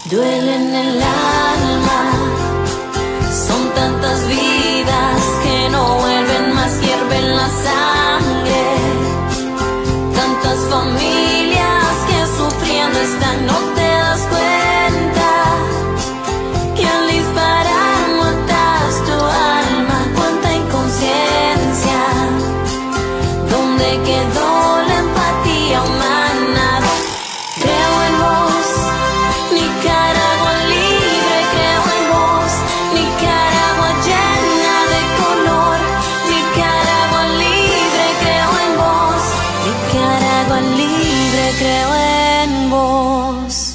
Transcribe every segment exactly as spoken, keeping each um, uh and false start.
Duele en el alma, son tantas vidas que no vuelven más, hierven la sangre, tantas familias que sufriendo están, no te das cuenta que al disparar matas tu alma. Cuánta inconsciencia, ¿dónde quedó la empatía humana? Creo en vos, Nicaragua libre, creo en vos, Nicaragua llena de color, Nicaragua libre, creo en vos, Nicaragua libre, creo en vos.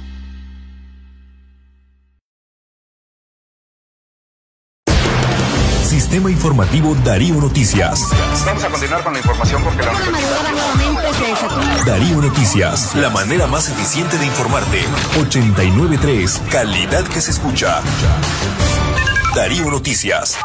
Sistema Informativo Darío Noticias. Vamos a continuar con la información porque la Darío Noticias, la manera más eficiente de informarte. ochenta y nueve punto tres, calidad que se escucha. Darío Noticias.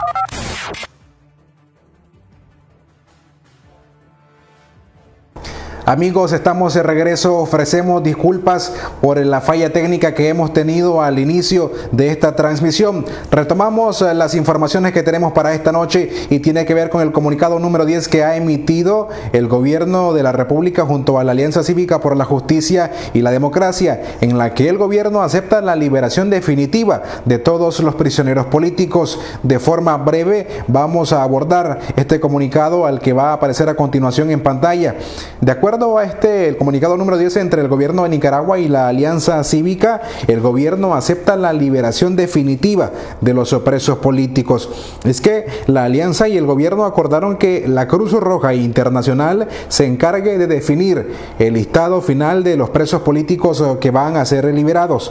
Amigos, estamos de regreso. Ofrecemos disculpas por la falla técnica que hemos tenido al inicio de esta transmisión. Retomamos las informaciones que tenemos para esta noche y tiene que ver con el comunicado número diez que ha emitido el gobierno de la República junto a la Alianza Cívica por la Justicia y la Democracia, en la que el gobierno acepta la liberación definitiva de todos los prisioneros políticos. De forma breve vamos a abordar este comunicado al que va a aparecer a continuación en pantalla. De acuerdo a este, el comunicado número diez entre el gobierno de Nicaragua y la Alianza Cívica, el gobierno acepta la liberación definitiva de los presos políticos. Es que la Alianza y el gobierno acordaron que la Cruz Roja Internacional se encargue de definir el listado final de los presos políticos que van a ser liberados.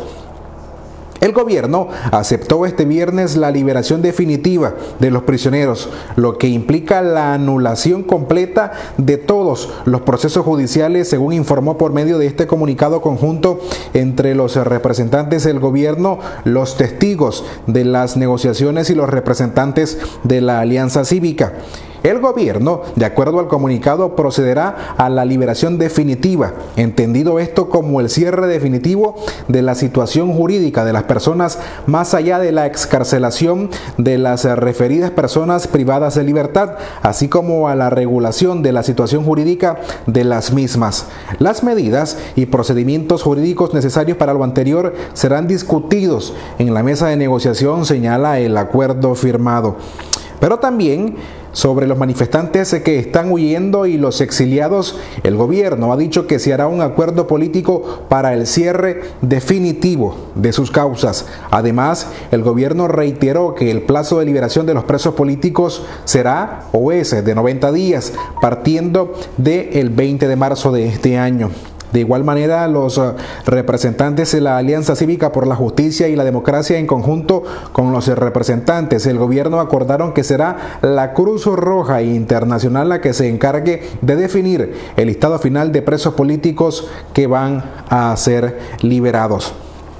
El gobierno aceptó este viernes la liberación definitiva de los prisioneros, lo que implica la anulación completa de todos los procesos judiciales, según informó por medio de este comunicado conjunto entre los representantes del gobierno, los testigos de las negociaciones y los representantes de la Alianza Cívica. El gobierno, de acuerdo al comunicado, procederá a la liberación definitiva, entendido esto como el cierre definitivo de la situación jurídica de las personas más allá de la excarcelación de las referidas personas privadas de libertad, así como a la regulación de la situación jurídica de las mismas. Las medidas y procedimientos jurídicos necesarios para lo anterior serán discutidos en la mesa de negociación, señala el acuerdo firmado. Pero también sobre los manifestantes que están huyendo y los exiliados, el gobierno ha dicho que se hará un acuerdo político para el cierre definitivo de sus causas. Además, el gobierno reiteró que el plazo de liberación de los presos políticos será o es de noventa días, partiendo del veinte de marzo de este año. De igual manera, los representantes de la Alianza Cívica por la Justicia y la Democracia, en conjunto con los representantes del gobierno, acordaron que será la Cruz Roja Internacional la que se encargue de definir el listado final de presos políticos que van a ser liberados.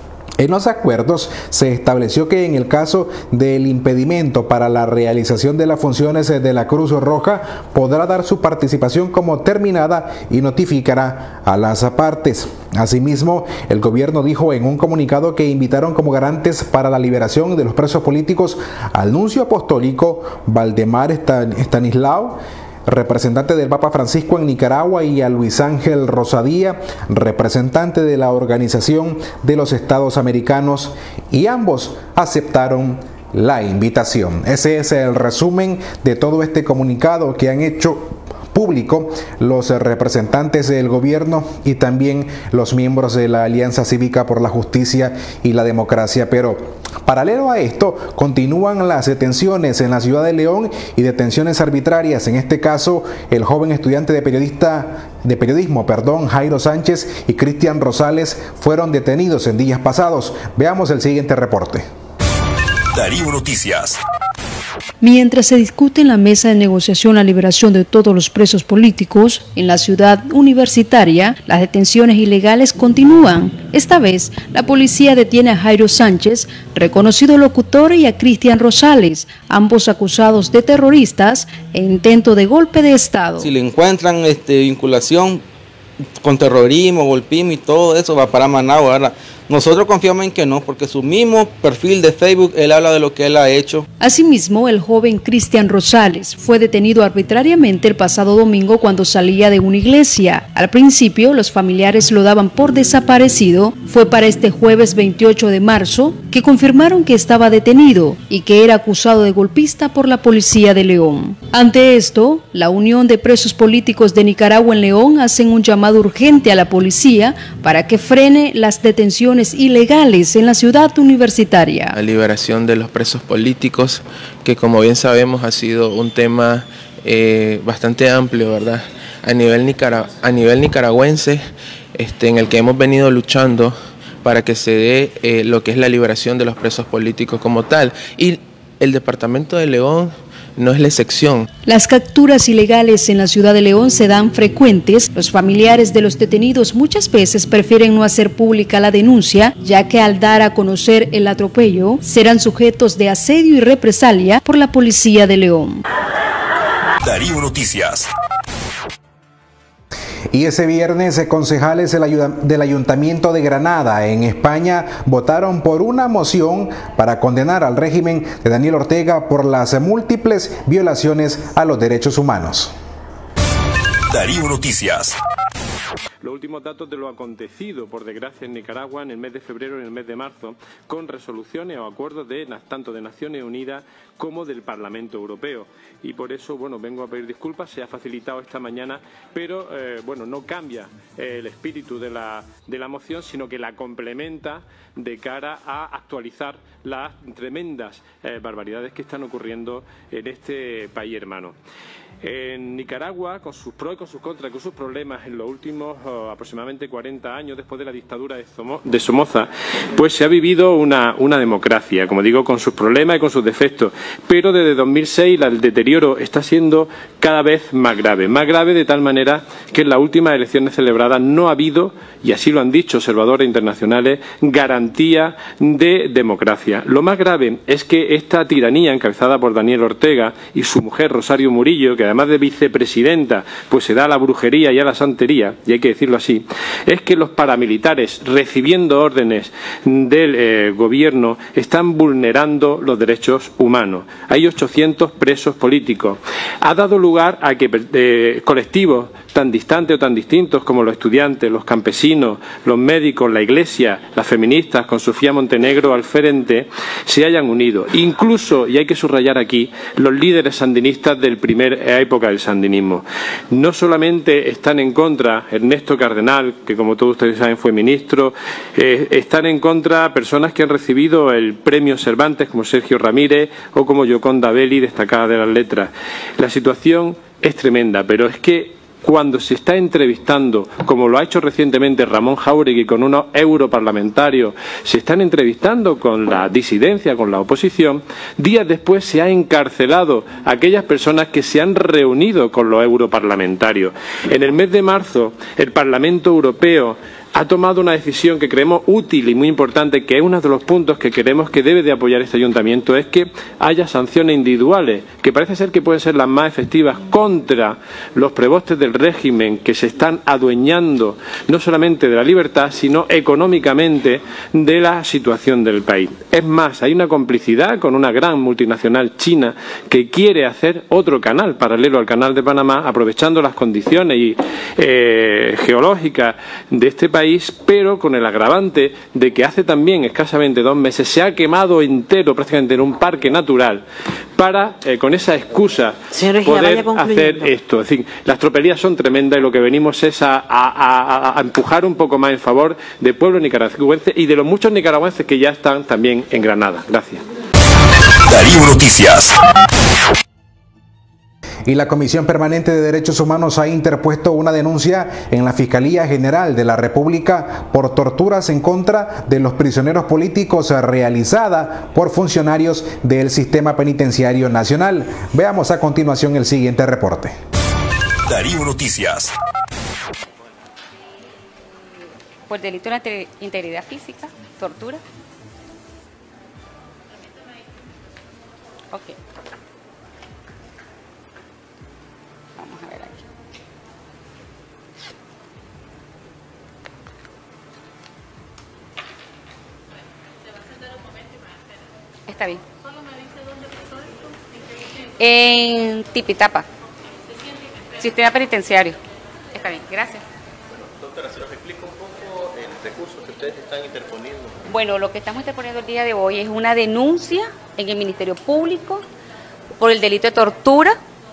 En los acuerdos se estableció que en el caso del impedimento para la realización de las funciones de la Cruz Roja podrá dar su participación como terminada y notificará a las partes. Asimismo, el gobierno dijo en un comunicado que invitaron como garantes para la liberación de los presos políticos al nuncio apostólico Valdemar Stanislao, representante del Papa Francisco en Nicaragua, y a Luis Ángel Rosadía, representante de la Organización de los Estados Americanos, y ambos aceptaron la invitación. Ese es el resumen de todo este comunicado que han hecho público los representantes del gobierno y también los miembros de la Alianza Cívica por la Justicia y la Democracia. Pero paralelo a esto, continúan las detenciones en la ciudad de León y detenciones arbitrarias. En este caso, el joven estudiante de periodista de periodismo, perdón, Jairo Sánchez y Cristian Rosales fueron detenidos en días pasados. Veamos el siguiente reporte. Darío Noticias. Mientras se discute en la mesa de negociación la liberación de todos los presos políticos, en la ciudad universitaria, las detenciones ilegales continúan. Esta vez, la policía detiene a Jairo Sánchez, reconocido locutor, y a Cristian Rosales, ambos acusados de terroristas e intento de golpe de Estado. Si le encuentran este, vinculación con terrorismo, golpismo y todo eso, va para Managua, ¿verdad? Nosotros confiamos en que no, porque su mismo perfil de Facebook, él habla de lo que él ha hecho. Asimismo, el joven Cristian Rosales fue detenido arbitrariamente el pasado domingo cuando salía de una iglesia. Al principio, los familiares lo daban por desaparecido. Fue para este jueves veintiocho de marzo que confirmaron que estaba detenido y que era acusado de golpista por la policía de León. Ante esto, la Unión de Presos Políticos de Nicaragua en León hacen un llamado urgente a la policía para que frene las detenciones ilegales en la ciudad universitaria. La liberación de los presos políticos, que como bien sabemos ha sido un tema eh, bastante amplio, ¿verdad? A nivel, nicara a nivel nicaragüense, este, en el que hemos venido luchando para que se dé eh, lo que es la liberación de los presos políticos como tal. Y el departamento de León no es la excepción. Las capturas ilegales en la ciudad de León se dan frecuentes. Los familiares de los detenidos muchas veces prefieren no hacer pública la denuncia, ya que al dar a conocer el atropello, serán sujetos de asedio y represalia por la policía de León. Darío Noticias. Y ese viernes, concejales del Ayuntamiento de Granada, en España, votaron por una moción para condenar al régimen de Daniel Ortega por las múltiples violaciones a los derechos humanos. Darío Noticias. Los últimos datos de lo acontecido, por desgracia, en Nicaragua en el mes de febrero y en el mes de marzo, con resoluciones o acuerdos de tanto de Naciones Unidas como del Parlamento Europeo. Y por eso, bueno, vengo a pedir disculpas, se ha facilitado esta mañana, pero, eh, bueno, no cambia eh, el espíritu de la, de la moción, sino que la complementa de cara a actualizar las tremendas eh, barbaridades que están ocurriendo en este país hermano. En Nicaragua, con sus pros y con sus contras, con sus problemas, en los últimos oh, aproximadamente cuarenta años, después de la dictadura de, Somo, de Somoza, pues se ha vivido una, una democracia, como digo, con sus problemas y con sus defectos. Pero desde dos mil seis el deterioro está siendo cada vez más grave. Más grave de tal manera que en las últimas elecciones celebradas no ha habido, y así lo han dicho observadores internacionales, garantía de democracia. Lo más grave es que esta tiranía encabezada por Daniel Ortega y su mujer Rosario Murillo, que además de vicepresidenta, pues se da a la brujería y a la santería, y hay que decirlo así, es que los paramilitares, recibiendo órdenes del eh, gobierno, están vulnerando los derechos humanos. Hay ochocientos presos políticos. Ha dado lugar a que eh, colectivos tan distantes o tan distintos como los estudiantes, los campesinos, los médicos, la Iglesia, las feministas, con Sofía Montenegro al frente, se hayan unido. Incluso, y hay que subrayar aquí, los líderes sandinistas del primer época del sandinismo. No solamente están en contra Ernesto Cardenal, que como todos ustedes saben fue ministro, eh, están en contra personas que han recibido el premio Cervantes como Sergio Ramírez o como Yoconda Belli, destacada de las letras. La situación es tremenda, pero es que cuando se está entrevistando, como lo ha hecho recientemente Ramón Jáuregui con unos europarlamentarios, se están entrevistando con la disidencia, con la oposición, días después se ha encarcelado a aquellas personas que se han reunido con los europarlamentarios. En el mes de marzo, el Parlamento Europeo ha tomado una decisión que creemos útil y muy importante, que es uno de los puntos que queremos que debe de apoyar este ayuntamiento, es que haya sanciones individuales, que parece ser que pueden ser las más efectivas contra los prebostes del régimen que se están adueñando no solamente de la libertad, sino económicamente de la situación del país. Es más, hay una complicidad con una gran multinacional china que quiere hacer otro canal paralelo al canal de Panamá, aprovechando las condiciones y, eh, geológicas de este país, pero con el agravante de que hace también escasamente dos meses se ha quemado entero, prácticamente en un parque natural, para, eh, con esa excusa, Señor, poder hacer esto. Es decir, las tropelías son tremendas y lo que venimos es a, a, a, a empujar un poco más en favor del pueblo nicaragüense y de los muchos nicaragüenses que ya están también en Granada. Gracias. Darío Noticias. Y la Comisión Permanente de Derechos Humanos ha interpuesto una denuncia en la Fiscalía General de la República por torturas en contra de los prisioneros políticos realizada por funcionarios del Sistema Penitenciario Nacional. Veamos a continuación el siguiente reporte. Darío Noticias. Por delito de integridad física, tortura. Ok. Vamos a ver aquí. Está bien. En Tipitapa. Sistema penitenciario. Está bien, gracias. Doctora, ¿se nos explica un poco el recurso que ustedes están interponiendo? Bueno, lo que estamos interponiendo el día de hoy es una denuncia en el Ministerio Público por el delito de tortura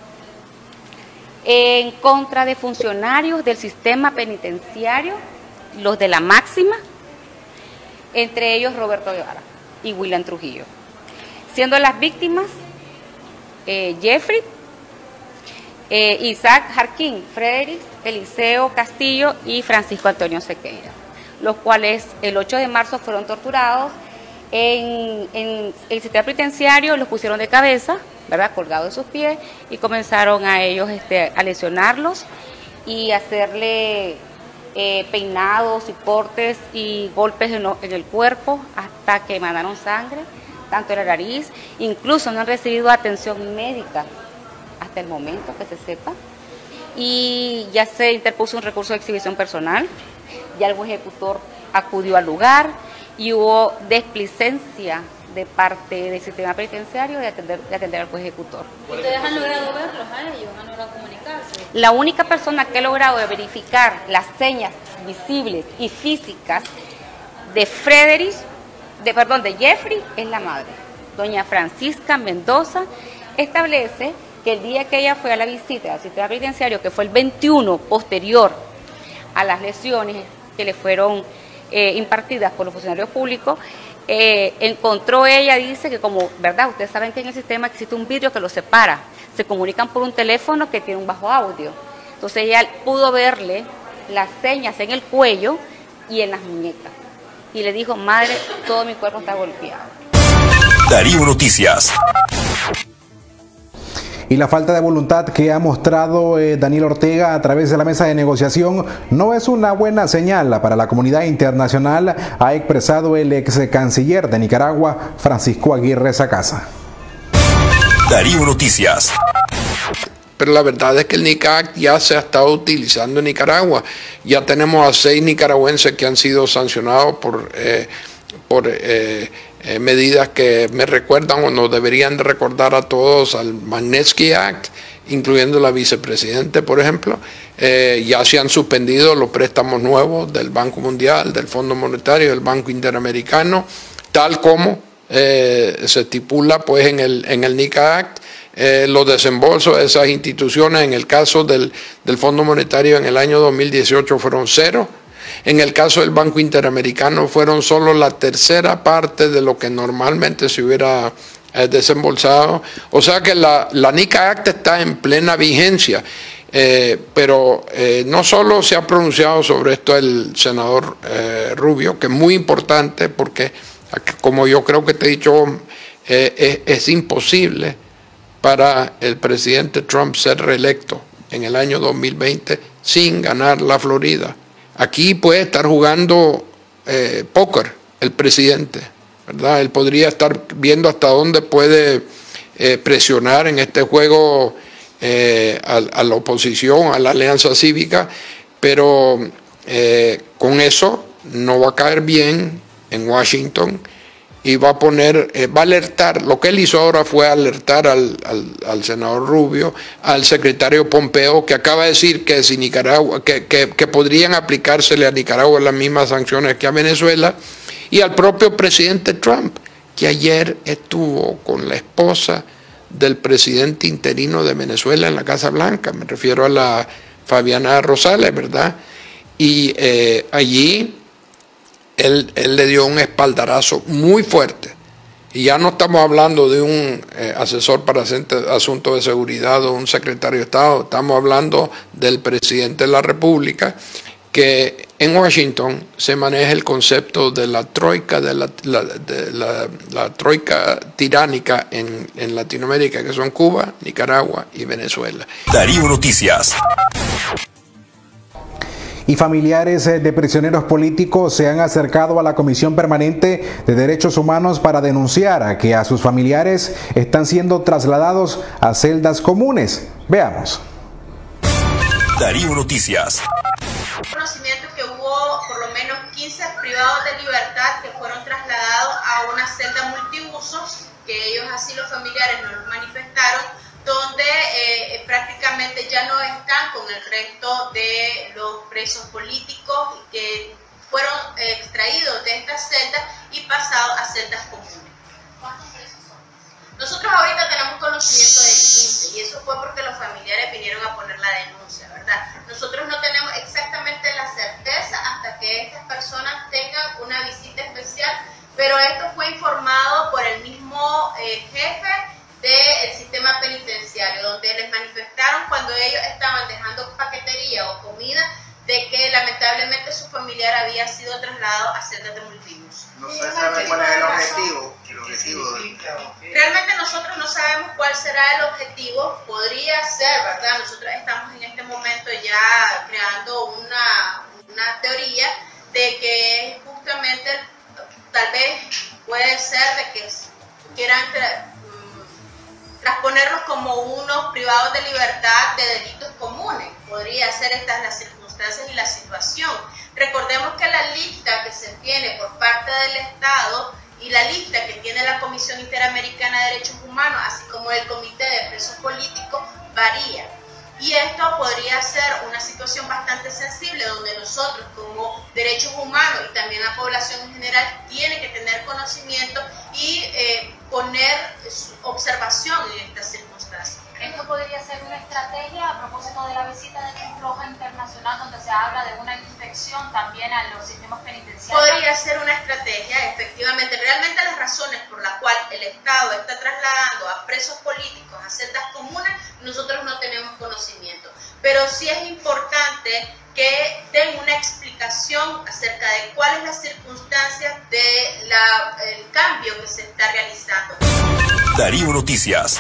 en contra de funcionarios del sistema penitenciario, los de la máxima, entre ellos Roberto Guevara y William Trujillo, siendo las víctimas eh, Jeffrey, eh, Isaac Jarquín, Frederick, Eliseo Castillo y Francisco Antonio Sequeira, los cuales el ocho de marzo fueron torturados en, en el sistema penitenciario, los pusieron de cabeza, ¿verdad?, colgados de sus pies, y comenzaron a ellos este, a lesionarlos y hacerle eh, peinados y cortes y golpes en, lo, en el cuerpo hasta que emanaron sangre, tanto en la nariz, incluso no han recibido atención médica hasta el momento que se sepa, y ya se interpuso un recurso de exhibición personal, ya el juez ejecutor acudió al lugar y hubo desplicencia de parte del sistema penitenciario de atender, de atender al juez ejecutor. ¿Ustedes han logrado verlos a ellos? ¿Han logrado comunicarse? La única persona que ha logrado verificar las señas visibles y físicas de Frederick, de, perdón, de Jeffrey, es la madre. Doña Francisca Mendoza establece que el día que ella fue a la visita al sistema penitenciario, que fue el veintiuno, posterior a las lesiones que le fueron eh, impartidas por los funcionarios públicos, eh, encontró ella, dice que como, ¿verdad? Ustedes saben que en el sistema existe un vidrio que los separa, se comunican por un teléfono que tiene un bajo audio. Entonces ella pudo verle las señas en el cuello y en las muñecas. Y le dijo, madre, todo mi cuerpo está golpeado. Darío Noticias. Y la falta de voluntad que ha mostrado eh, Daniel Ortega a través de la mesa de negociación no es una buena señal para la comunidad internacional, ha expresado el ex canciller de Nicaragua, Francisco Aguirre Sacasa. Darío Noticias. Pero la verdad es que el NICAC ya se ha estado utilizando en Nicaragua. Ya tenemos a seis nicaragüenses que han sido sancionados por, eh, por eh, eh, medidas que me recuerdan o nos deberían de recordar a todos al Magnitsky Act, incluyendo la vicepresidente, por ejemplo. Eh, ya se han suspendido los préstamos nuevos del Banco Mundial, del Fondo Monetario, del Banco Interamericano, tal como eh, se estipula pues en el, en el NICA Act. Eh, los desembolsos de esas instituciones en el caso del, del Fondo Monetario en el año dos mil dieciocho fueron cero. En el caso del Banco Interamericano fueron solo la tercera parte de lo que normalmente se hubiera eh, desembolsado. O sea que la, la NICA Act está en plena vigencia. Eh, pero eh, no solo se ha pronunciado sobre esto el senador eh, Rubio, que es muy importante porque, como yo creo que te he dicho, eh, es, es imposible para el presidente Trump ser reelecto en el año dos mil veinte sin ganar la Florida. Aquí puede estar jugando eh, póker el presidente, ¿verdad? Él podría estar viendo hasta dónde puede eh, presionar en este juego eh, a, a la oposición, a la alianza cívica, pero eh, con eso no va a caer bien en Washington. Y va a poner, eh, va a alertar, lo que él hizo ahora fue alertar al, al, al senador Rubio, al secretario Pompeo, que acaba de decir que si Nicaragua, que, que, que podrían aplicársele a Nicaragua las mismas sanciones que a Venezuela, y al propio presidente Trump, que ayer estuvo con la esposa del presidente interino de Venezuela en la Casa Blanca, me refiero a la Fabiana Rosales, ¿verdad? Y eh, allí Él, él le dio un espaldarazo muy fuerte. Y ya no estamos hablando de un eh, asesor para asuntos de seguridad o un secretario de Estado, estamos hablando del presidente de la República, que en Washington se maneja el concepto de la troika, de la, la, de la, la troika tiránica en, en Latinoamérica, que son Cuba, Nicaragua y Venezuela. Darío Noticias. Y familiares de prisioneros políticos se han acercado a la Comisión Permanente de Derechos Humanos para denunciar que a sus familiares están siendo trasladados a celdas comunes. Veamos. Darío Noticias. Conocimiento que hubo por lo menos quince privados de libertad que fueron trasladados a una celda multiusos que ellos así los familiares nos los manifestaron, donde eh, prácticamente ya no están con el resto de los presos políticos que fueron eh, extraídos de estas celdas y pasados a celdas comunes. ¿Cuántos presos son? Nosotros ahorita tenemos conocimiento de quince y eso fue porque los familiares vinieron a poner la denuncia, ¿verdad? Nosotros no tenemos exactamente la certeza hasta que estas personas tengan una visita especial, pero esto fue informado por el mismo eh, jefe del sistema penitenciario, donde les manifestaron cuando ellos estaban dejando paquetería o comida de que lamentablemente su familiar había sido trasladado a celdas de multiuso. No se sabe cuál es el objetivo. El objetivo de... Realmente nosotros no sabemos cuál será el objetivo, podría ser, ¿verdad? Nosotros estamos en este momento ya creando una, una teoría de que justamente tal vez puede ser de que quieran transponerlos como unos privados de libertad de delitos comunes. Podría ser estas las circunstancias y la situación. Recordemos que la lista que se tiene por parte del Estado y la lista que tiene la Comisión Interamericana de Derechos Humanos, así como el Comité de Presos Políticos, varía. Y esto podría ser una situación bastante sensible donde nosotros como derechos humanos y también la población en general tiene que tener conocimiento y eh, poner observación en estas circunstancias. Esto podría ser una estrategia a propósito de la visita de Cruz Roja Internacional, donde se habla de una inspección también a los sistemas penitenciarios. Podría ser una estrategia, efectivamente. Realmente las razones por las cuales el Estado está trasladando a presos políticos a celdas comunes, nosotros no tenemos conocimiento. Pero sí es importante que den una explicación acerca de cuáles son las circunstancias del cambio que se está realizando. Darío Noticias.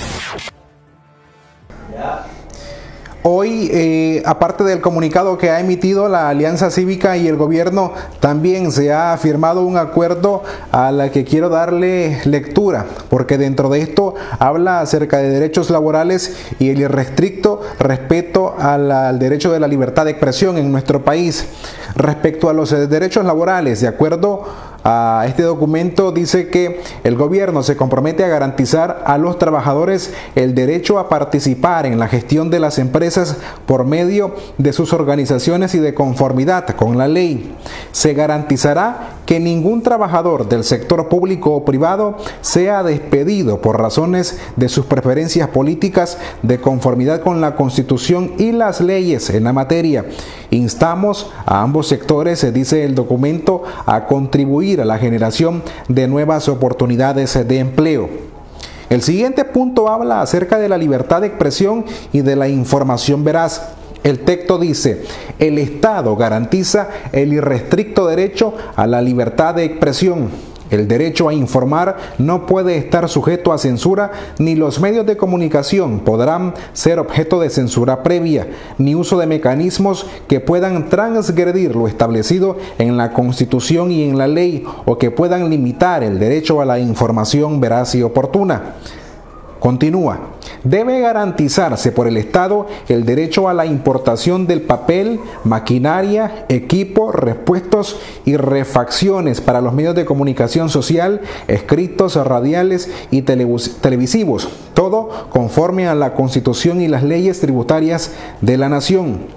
Hoy, eh, aparte del comunicado que ha emitido la Alianza Cívica y el gobierno, también se ha firmado un acuerdo al que quiero darle lectura, porque dentro de esto habla acerca de derechos laborales y el irrestricto respeto al, al derecho de la libertad de expresión en nuestro país. Respecto a los derechos laborales, de acuerdo a este documento, dice que el gobierno se compromete a garantizar a los trabajadores el derecho a participar en la gestión de las empresas por medio de sus organizaciones y de conformidad con la ley. Se garantizará que ningún trabajador del sector público o privado sea despedido por razones de sus preferencias políticas de conformidad con la Constitución y las leyes en la materia. Instamos a ambos sectores, se dice el documento, a contribuir a la generación de nuevas oportunidades de empleo. El siguiente punto habla acerca de la libertad de expresión y de la información veraz. El texto dice: el Estado garantiza el irrestricto derecho a la libertad de expresión. El derecho a informar no puede estar sujeto a censura, ni los medios de comunicación podrán ser objeto de censura previa, ni uso de mecanismos que puedan transgredir lo establecido en la Constitución y en la ley, o que puedan limitar el derecho a la información veraz y oportuna. Continúa. Debe garantizarse por el Estado el derecho a la importación del papel, maquinaria, equipo, repuestos y refacciones para los medios de comunicación social, escritos, radiales y televisivos, todo conforme a la Constitución y las leyes tributarias de la nación.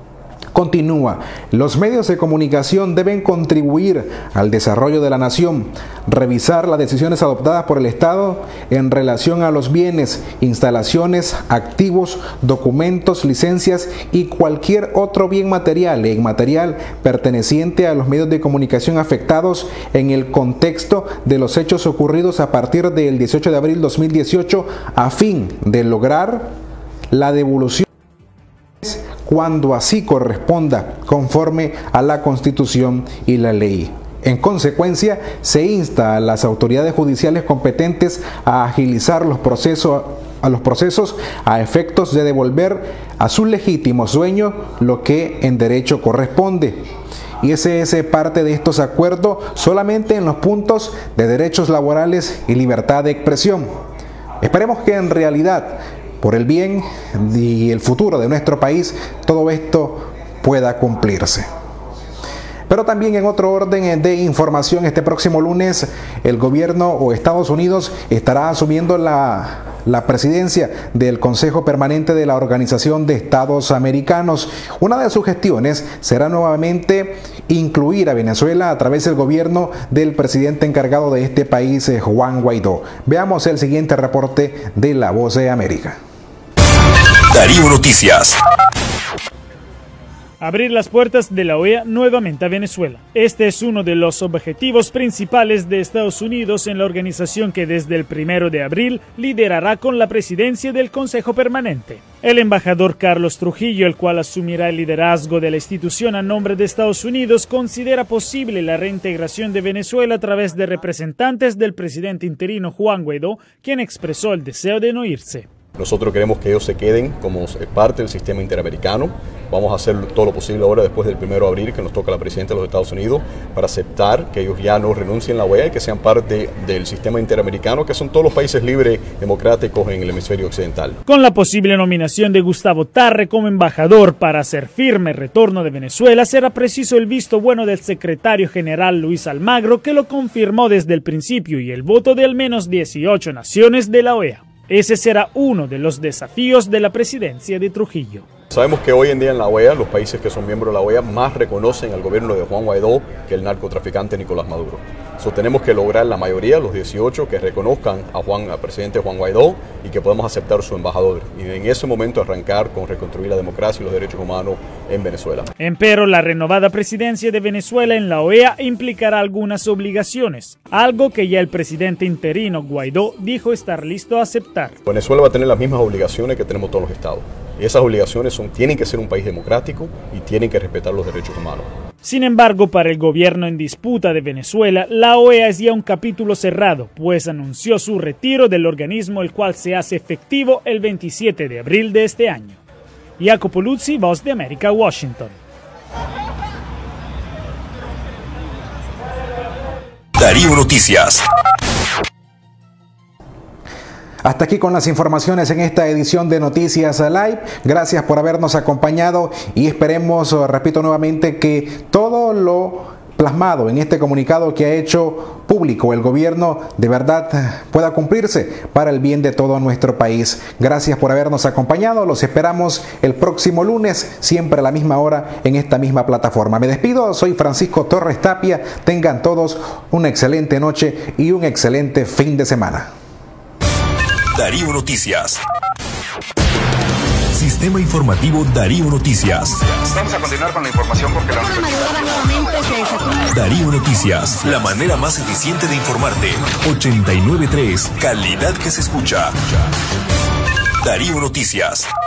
Continúa. Los medios de comunicación deben contribuir al desarrollo de la nación, revisar las decisiones adoptadas por el Estado en relación a los bienes, instalaciones, activos, documentos, licencias y cualquier otro bien material e inmaterial perteneciente a los medios de comunicación afectados en el contexto de los hechos ocurridos a partir del dieciocho de abril de dos mil dieciocho, a fin de lograr la devolución cuando así corresponda, conforme a la Constitución y la ley. En consecuencia, se insta a las autoridades judiciales competentes a agilizar los procesos, a los procesos a efectos de devolver a sus legítimos dueños lo que en derecho corresponde. Y ese es parte de estos acuerdos solamente en los puntos de derechos laborales y libertad de expresión. Esperemos que en realidad, por el bien y el futuro de nuestro país, todo esto pueda cumplirse. Pero también en otro orden de información, este próximo lunes el gobierno o Estados Unidos estará asumiendo la, la presidencia del Consejo Permanente de la Organización de Estados Americanos. Una de sus gestiones será nuevamente incluir a Venezuela a través del gobierno del presidente encargado de este país, Juan Guaidó. Veamos el siguiente reporte de La Voz de América. Darío Noticias. Abrir las puertas de la O E A nuevamente a Venezuela. Este es uno de los objetivos principales de Estados Unidos en la organización que desde el primero de abril liderará con la presidencia del Consejo Permanente. El embajador Carlos Trujillo, el cual asumirá el liderazgo de la institución a nombre de Estados Unidos, considera posible la reintegración de Venezuela a través de representantes del presidente interino Juan Guaidó, quien expresó el deseo de no irse. Nosotros queremos que ellos se queden como parte del sistema interamericano. Vamos a hacer todo lo posible ahora, después del primero de abril, que nos toca la presidencia de los Estados Unidos, para aceptar que ellos ya no renuncien a la O E A y que sean parte del sistema interamericano, que son todos los países libres, democráticos en el hemisferio occidental. Con la posible nominación de Gustavo Tarre como embajador para hacer firme el retorno de Venezuela, será preciso el visto bueno del secretario general Luis Almagro, que lo confirmó desde el principio, y el voto de al menos dieciocho naciones de la O E A. Ese será uno de los desafíos de la presidencia de Trujillo. Sabemos que hoy en día en la O E A, los países que son miembros de la O E A más reconocen al gobierno de Juan Guaidó que el narcotraficante Nicolás Maduro. So, tenemos que lograr la mayoría, los dieciocho, que reconozcan a Juan, al presidente Juan Guaidó y que podamos aceptar su embajador. Y en ese momento arrancar con reconstruir la democracia y los derechos humanos en Venezuela. Empero, la renovada presidencia de Venezuela en la O E A implicará algunas obligaciones, algo que ya el presidente interino Guaidó dijo estar listo a aceptar. Venezuela va a tener las mismas obligaciones que tenemos todos los estados. Y esas obligaciones son, tienen que ser un país democrático y tienen que respetar los derechos humanos. Sin embargo, para el gobierno en disputa de Venezuela, la O E A es ya un capítulo cerrado, pues anunció su retiro del organismo, el cual se hace efectivo el veintisiete de abril de este año. Jacopo Luzzi, Voz de América, Washington. Darío Noticias. Hasta aquí con las informaciones en esta edición de Noticias Live. Gracias por habernos acompañado y esperemos, repito nuevamente, que todo lo plasmado en este comunicado que ha hecho público el gobierno de verdad pueda cumplirse para el bien de todo nuestro país. Gracias por habernos acompañado. Los esperamos el próximo lunes, siempre a la misma hora en esta misma plataforma. Me despido, soy Francisco Torres Tapia. Tengan todos una excelente noche y un excelente fin de semana. Darío Noticias. Sistema Informativo Darío Noticias. Vamos a continuar con la información porque la universidad... Darío Noticias, la manera más eficiente de informarte. ochenta y nueve punto tres, calidad que se escucha. Darío Noticias.